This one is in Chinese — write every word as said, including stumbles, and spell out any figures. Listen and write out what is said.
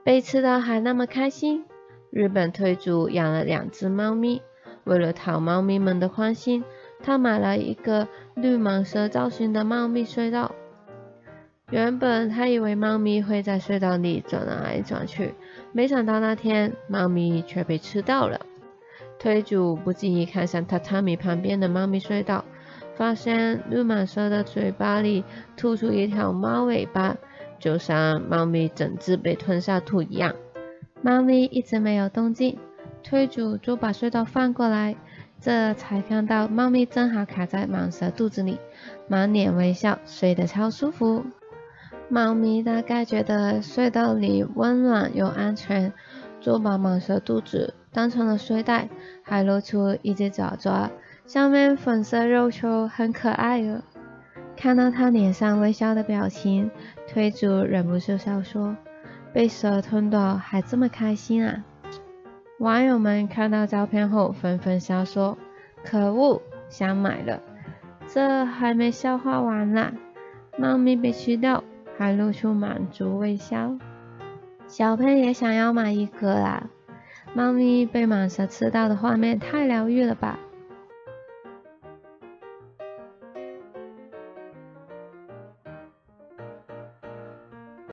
被吃到还那么开心。日本推主养了两只猫咪，为了讨猫咪们的欢心，他买了一个绿蟒蛇造型的猫咪隧道。原本他以为猫咪会在隧道里转来转去，没想到那天猫咪却被吃到了。推主不经意看向榻榻米旁边的猫咪隧道，发现绿蟒蛇的嘴巴里吐出一条猫尾巴，就像猫咪整只被吞下肚一样。猫咪一直没有动静，推主就把隧道翻过来，这才看到猫咪正好卡在蟒蛇肚子里，满脸微笑，睡得超舒服。猫咪大概觉得隧道里温暖又安全，就把蟒蛇肚子当成了睡袋，还露出一只爪爪，上面粉色肉球，很可爱哦。看到它脸上微笑的表情，推主忍不住笑说：“被蛇吞到还这么开心啊！”网友们看到照片后纷纷笑说：“可恶，想买了！”这还没消化完啦，猫咪被吃到，还露出满足微笑。小朋也想要买一个啦！猫咪被蟒蛇吃到的画面太疗愈了吧！